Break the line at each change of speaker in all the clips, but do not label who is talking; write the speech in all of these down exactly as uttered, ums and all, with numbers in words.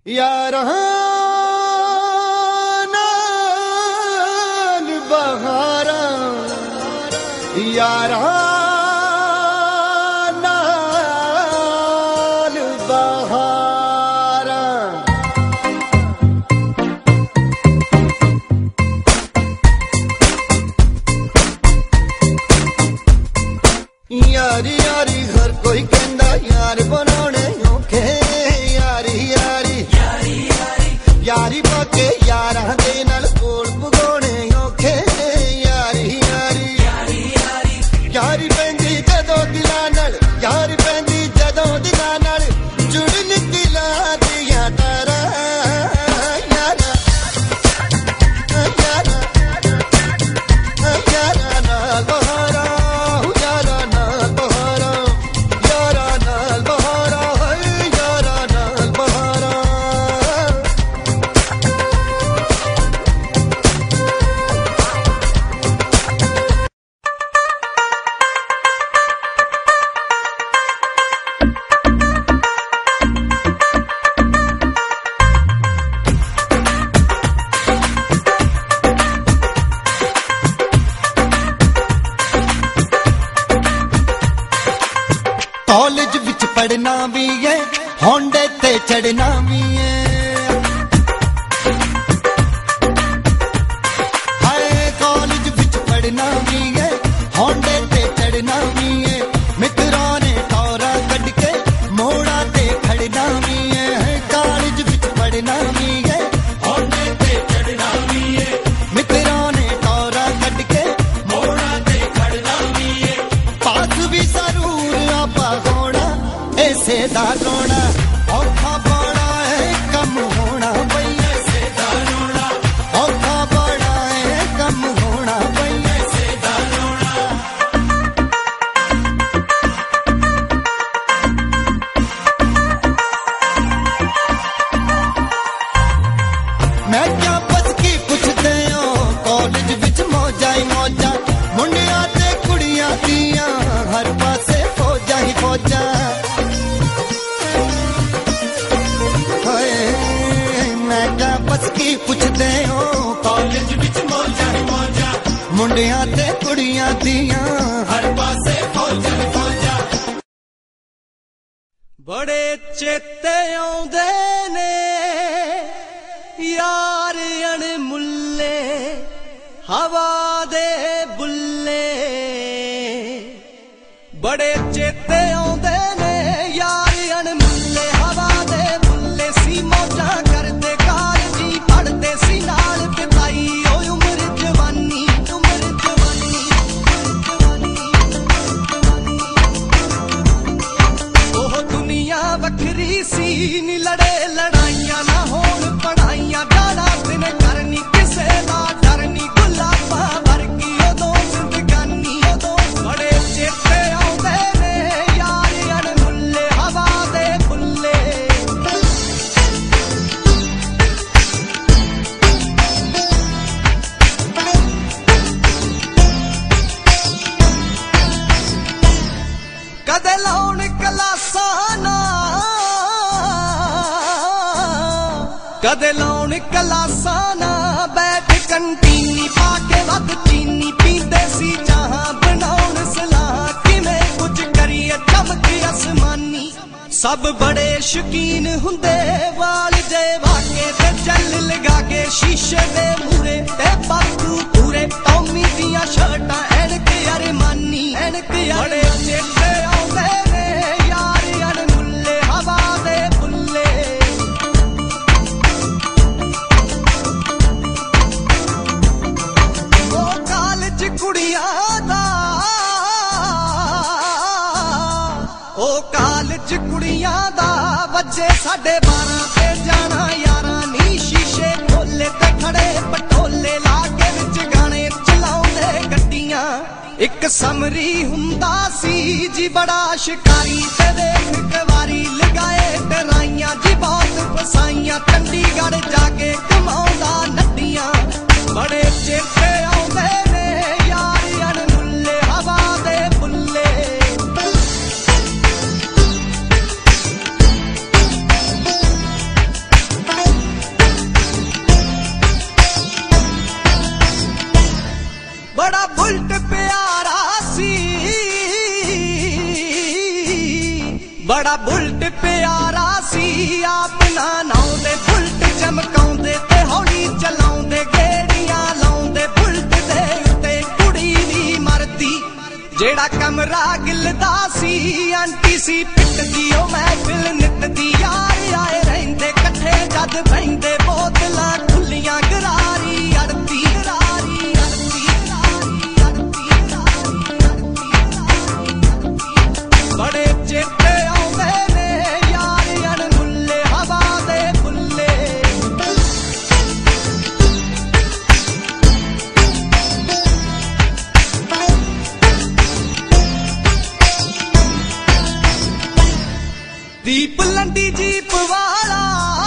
यारां नाल बहारां यारां नाल बहारां यारी यारी हर कोई कहंदा यार बनाने औखे यारी यारी यारी यारी यारी पाके यारां दे नाल कोल पुगाने औखे यारी यारी यारी यारी यारी पैंदी जदों दिलां नाल यारी पैंदी जदों दिलां नाल जुड़न दिलां दियां तारां यारां यारां यारां नाल बहारां यारां नाल बहारां यारां नाल बहारां यारां नाल बहारां कॉलेज विच पढ़ना भी है होंडे ते चढ़ना भी है हाय कॉलेज विच पढ़ना भी है होंडे ते चढ़ना भी है मित्रों ने तौरा कढ़ के मोड़ा ते खड़ना भी है कॉलेज विच पढ़ना भी है होंडे ते चढ़ना भी है मित्रों ने तौरा कढ़ के मोड़ा ते खड़ना भी है पास भी जरूर आपा होना ऐसे दा रोना औखा बड़ा है कम होना बई ऐसे दा रोना औखा बड़ा है कम होना बई ऐसे दा रोना मैं क्या बस की पुछदे हो कॉलेज विच मौजा ही मौजा मुंडिया ते कुड़ियां दियां हर पासे फौजा ही फौजा हाय मैं क्या बस की पुछदे हो कॉलेज विच मौजा ही मौजा मुंडिया ते कुड़ियां दियां हर पासे फौजा ही फौजा
बड़े चेते आउंदे ने यार अणमुल्ले हवा दे बुल्ले बड़े चेते आउंदे ने यार अणमुल्ले हवा दे बुल्ले सी मौजां करदे कालजी पढ़दे सी नाल बिताई ओ उम्र जवानी उम्र जवानी ओह दुनिया वखरी सी नी लड़े लड़ाइयां ना होण पढ़ाइयां जाना दिन करनी किसे दा डरनी गुलाबां वर्गी उदों जिंदगानी उदों बड़े चेते आउंदे ने यार अणमुल्ले हवा दे बुल्ले कदे लाउण कलासां ना कदे लाउण कलासां ना बैठ कंटीनी पाके वध चीनी पींदे सी जहां बनाउण सलाह किवें कुछ करिए चमक आसमानी सब बड़े शकीन हुंदे वाल जे वाके ते चल लगा के शीशे दे मूरे ते बापू पूरे टॉमी दियां शर्टां ऐनक अरमानी ऐनक बड़े चेते आउंदे ने यार अणमुल्ले हवा दे बुल्ले ओ कालज कुड़ियां दा ओ कालज कुड़ियां दा वजे साढ़े बारां ते जाना यारां नी शीशे खोले ते खड़े पटोले लागे विच गाने चलाउंदे गड्डियां एक समरी हुंदा सी जी बड़ा शिकारी ते देख कवारी लगाए डराइयां जी बहुत फसाइयां चंडीगढ़ जाके कमाउंदा नड्डियां बड़े चेते आउंदे ने यार अणमुल्ले हवा दे बुल्ले ਆਪਣਾ ਨਾਉਂਦੇ ਬੁਲਟ ਚਮਕਾਉਂਦੇ ਤੇ ਹੌਲੀ ਚਲਾਉਂਦੇ ਗੇੜੀਆਂ ਲਾਉਂਦੇ ਬੁਲਟ ਦੇ ਉੱਤੇ ਕੁੜੀ ਨਹੀਂ ਮਰਦੀ ਜਿਹੜਾ ਕਮਰਾ ਗਿਲਦਾ ਸੀ ਆਂਟੀ ਸੀ ਪਿੱਟਦੀ ਉਹ ਮਹਿਫਿਲ ਨਿੱਤਦੀ ਯਾਰ ਆਏ ਰਹਿੰਦੇ ਇਕੱਠੇ ਜਦ ਬਹਿੰਦੇ ਬੋਤਲਾਂ ਖੁੱਲੀਆਂ ਗਰਾਰੀ ਅੜਦੀ ਗਰਾਰੀ ਅੜਦੀ ਗਰਾਰੀ ਅੜਦੀ ਬੜੇ ਚੇਤੇ ਆਉਂਦੇ ਨੇ ਯਾਰ ਅਣਮੁੱਲੇ ਹਵਾ ਦੇ ਫੁੱਲੇ ਦੀਪ ਲੰਡੀ ਜੀਪ ਵਾਲਾ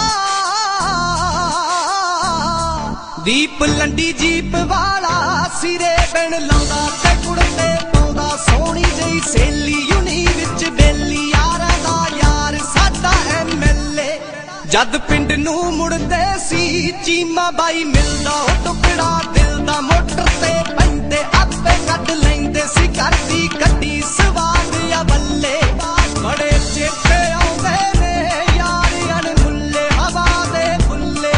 ਦੀਪ ਲੰਡੀ ਜੀਪ ਵਾਲਾ ਸਿਰੇ ਬਿਨ ਲਾਉਂਦਾ ਤੇ ਕੁੜਤੇ ਪਾਉਂਦਾ ਸੋਹਣੀ ਜਿਹੀ ਸੇਲੀ ਯੂਨੀ ਵਿੱਚ ਬੇਲੀ ਯਾਰਾਂ ਦਾ ਯਾਰ ਸਾਡਾ ਐਮਐਲਏ ਜਦ ਪਿੰਡ ਨੂੰ ਮੁੜਦੇ ਸੀ ਚੀਮਾ ਬਾਈ ਮਿਲਦਾ ਉਹ ਟੁਕੜਾ ਦਿਲ ਦਾ ਮੋਟਰ ਤੇ ਪੈਂਦੇ ਆਪੇ ਕੱਢ ਲੈਂਦੇ ਸੀ ਕਰਦੀ ਗੱਡੀ ਸਵਾਦ ਆ ਬੱਲੇ ਬੜੇ ਚੇਤੇ ਆਉਂਦੇ ਨੇ ਯਾਰ ਅਣਮੁੱਲੇ ਹਵਾ ਦੇ ਫੁੱਲੇ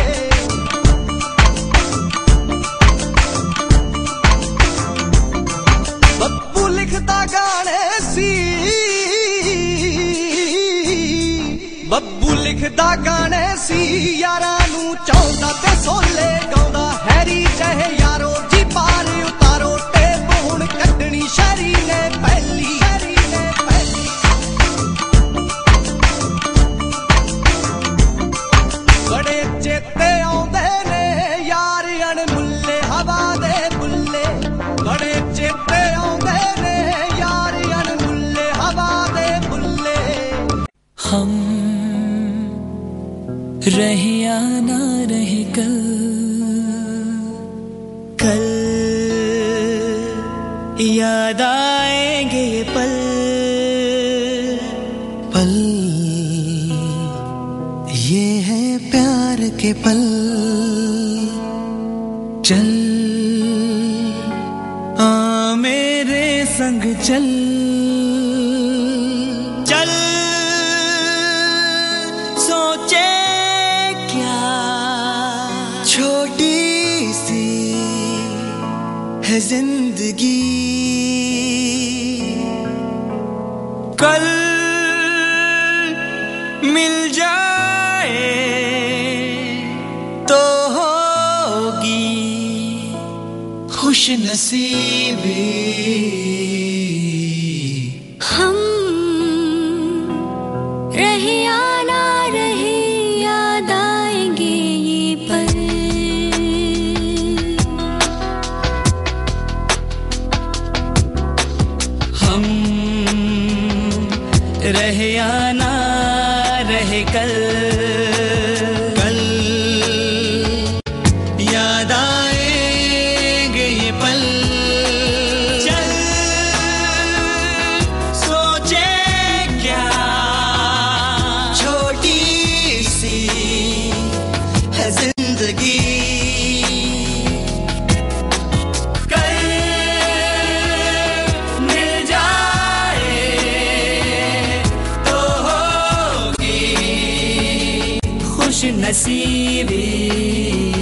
ਬੱਬੂ ਲਿਖਦਾ ਗਾਣੇ ਸੀ ਬੱਬੂ ਲਿਖਦਾ ਗਾਣੇ ਸੀ ਯਾਰਾਂ ਨੂੰ ਚਾਹੁੰਦਾ ਤੇ ਸੋਲੇ ਗਾਉਂਦਾ ਹੈਰੀ ਚਾਹੇ ਯਾਰੋ ਜੀ ਪਾਰ ਉਤਾਰੋ ਟੇਪ ਹੁਣ ਕੱਢਣੀ ਸ਼ਰੀ ਨੇ ਪਹਿਲੀ ਸ਼ਰੀ ਨੇ ਪਹਿਲੀ ਬੜੇ ਚੇਤੇ ਆਉਂਦੇ ਨੇ ਯਾਰ ਅਣਮੁੱਲੇ ਹਵਾ ਦੇ ਬੁੱਲੇ ਬੜੇ ਚੇਤੇ ਆਉਂਦੇ ਨੇ ਯਾਰ ਅਣਮੁੱਲੇ ਹਵਾ ਦੇ ਬੁੱਲੇ
हम रहे या ना रहे कल कल याद आएंगे ये पल
पल ये है प्यार के पल
चल आ मेरे संग चल चल सोचे क्या
छोटी सी है जिंदगी
कल मिल जाए तो होगी खुश नसीबी
हम रहे या ना रहे याद आएंगे ये पल
हम रहे या ना रहे कल कल याद आएंगे ये पल चल सोचे क्या
छोटी सी है जिंदगी
कल मिल जाए तो होगी खुश नसीबी